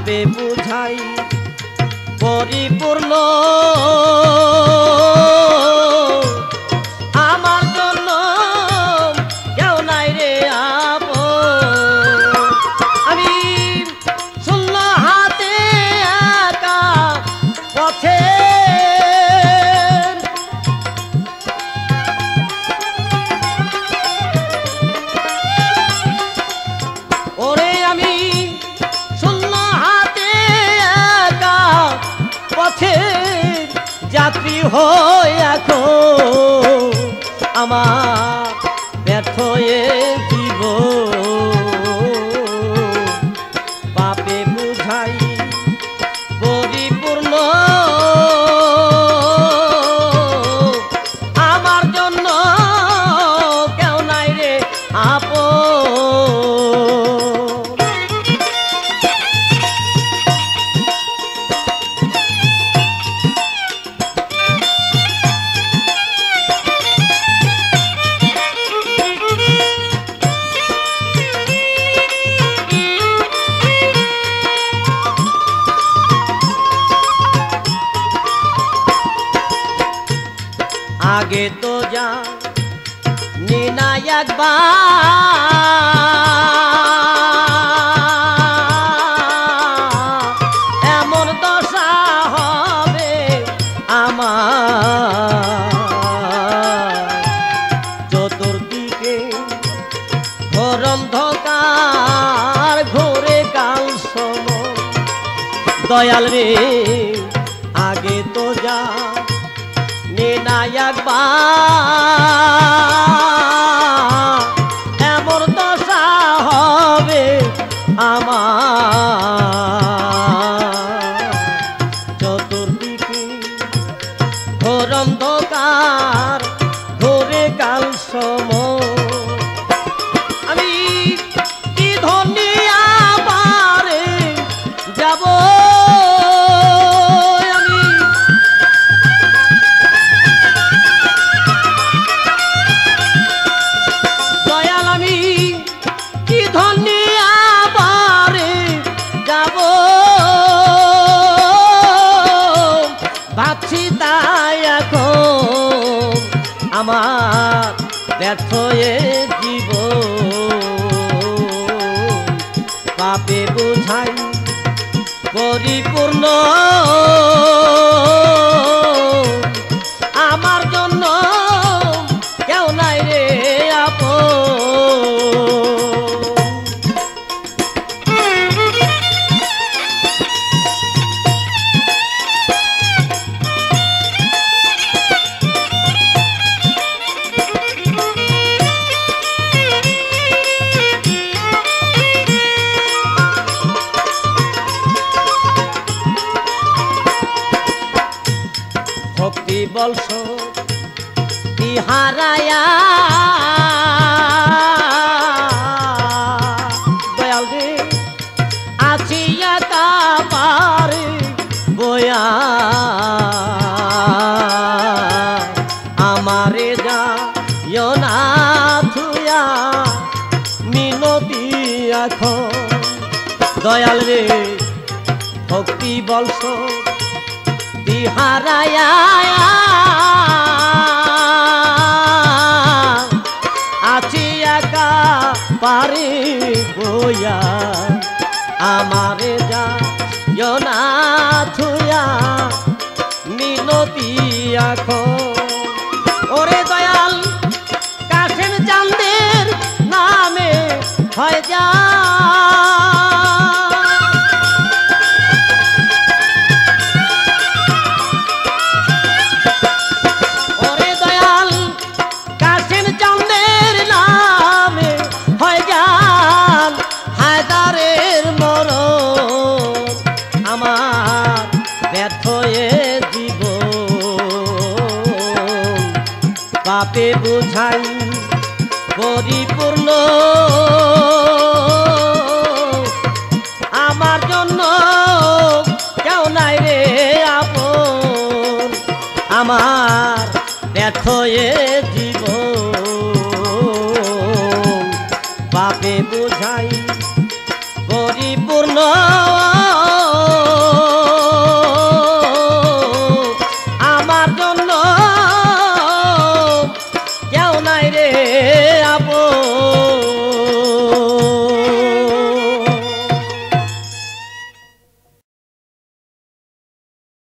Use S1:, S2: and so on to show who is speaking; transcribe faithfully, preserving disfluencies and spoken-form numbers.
S1: পাপে বুঝাই পরিপূর্ণ আমার জন্য কেউ নাই রে আপন। আমি শূন্য হাতে একা পথে ওরে আমি শূন্য হাতে একা পথে যাত্রী হই এখন আমার ব্যর্থ এ জীবন। পাপে বুঝাই পরিপূর্ণ আমার জন্য কেউ নাই রে আপন। आगे तो जा निर्णायक एमन दशा होबे आमार चतुर्दिके घोर अंधकार घोरे काल समय दयाल रे आगे तो जा निर्णायक एमन दशा होबे आमार चतुर्दिके घोर अंधकार घोरे काल समय आमी कि धन्य आबारे जाबो আমার ব্যর্থ এ জীবন। পাপে বুঝাই পরিপূর্ণ আমার জন্য কেউ নাই রে আপন। ভক্তি বলছ হারায়া দয়াল রে আছি একা পারে বয়া আমারে যাইও না থুয়া মিনতি এখন দয়াল রে ভক্তি বলছ হারায়া আছি একা পারে বয়া আমারে যাইও না থুয়া মিনতি এখন। ওরে দয়াল কাশেম চাঁদের নামে হয় যা পাপে বুঝাই পরিপূর্ণ আমার জন্য কেউ নাই রে আপন। আমার ব্যর্থ এ জীবন পাপে বুঝাই পরিপূর্ণ।